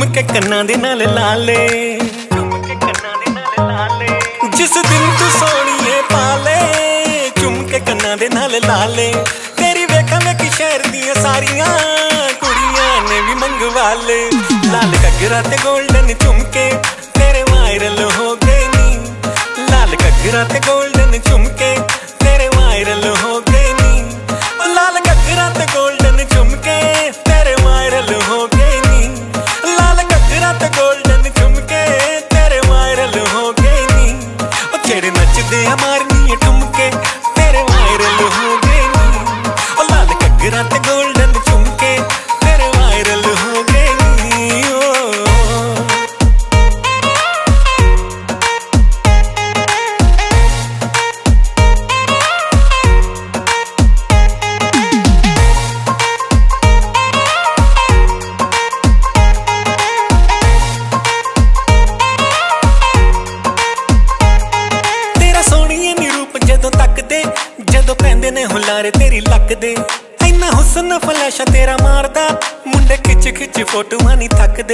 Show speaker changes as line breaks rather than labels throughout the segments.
झुमके कन्ना दे नाल लाले, जिस दिन तू सोनिए पाले, झुमके कन्ना दे नाल लाले। तेरी वेखा वेखी शहर दियां सारियां कुड़ियां ने भी मंगवा ले। लाल घग्गरा ते गोल्डन झुमके तेरे वायरल हो गए नी, लाल घग्गरा ते गोल्डन झुमके तेरे वायरल हो गए नी। लाल घग्गरा ते गोल्डन झुमके तेरे वायरल हो गए नी, लाल घग्गरा ते गोल्डन झुमके तेरे वायरल हो गए नी। ओ जेड़े नचदे आ मारनी ठुमके तेरे वायरल हो गए नी। ओ लाल घग्गरा ते गोल्डन झुमके तेरे वायरल हो गए नी। जदों पैंदे ने हुलारे तेरी लक दे, इन्ना हुस्न फ्लैशा तेरा मारदा, मुंडे खिच खिच फोटोआं नहीं थकदे।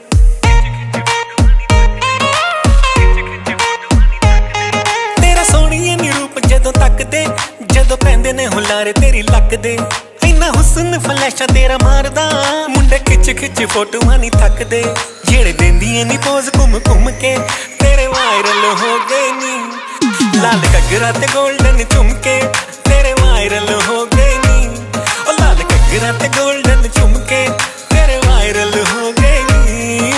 तेरा सोहणिए नी रूप जदों तकदे, जदों पैंदे ने हुलारे तेरी लक दे, इन्ना हुस्न फ्लैशा तेरा मारदा, मुंडे खिच खिच फोटोआं नहीं थकदे। जेड़े देंदियां नी पोज घुम घुम के तेरे वायरल हो गए नी, लाल घग्गरा ते गोल्डन झुमके तेरे वायरल हो गए नी। ओ लाल घग्गरा ते गोल्डन झुमके तेरे वायरल हो गए नी।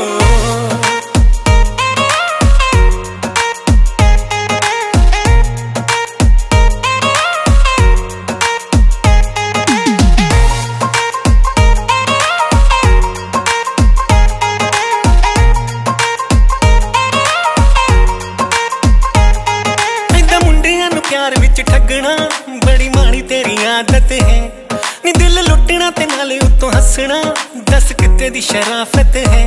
प्यार विच ठगना बड़ी माड़ी तेरी आदत है नी, दिल लुटना ते नाले उत्तों हसना, दस किते दी शराफत है।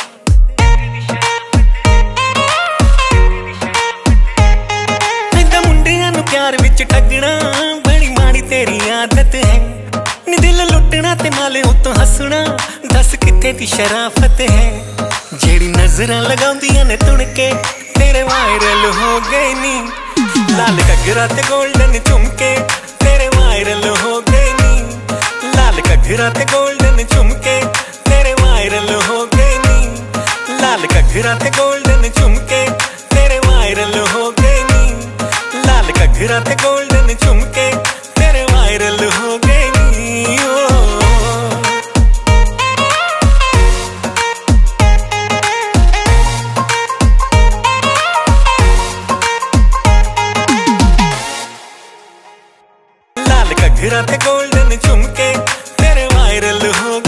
इदां मुंडियां नूं प्यार विच ठगना बड़ी माड़ी तेरी आदत है नी, दिल लुटना ते नाले उत्तों हसना, दस किते दी शराफत है। जेड़ी नजरां लगाउंदियां ने तुणके तेरे वायरल हो गए नी, लाल घग्गरा ते गोल्डन झुमके तेरे वायरल हो गए नी, लाल घग्गरा ते गोल्डन झुमके तेरे वायरल हो गए नी, लाल घग्गरा ते गोल्डन झुमके तेरे वायरल हो गए नी, लाल घग्गरा ते गोल्डन झुमके तेरे वायरल हो गए नी। घग्गरा ते गोल्डन झुमके तेरे वायरल हो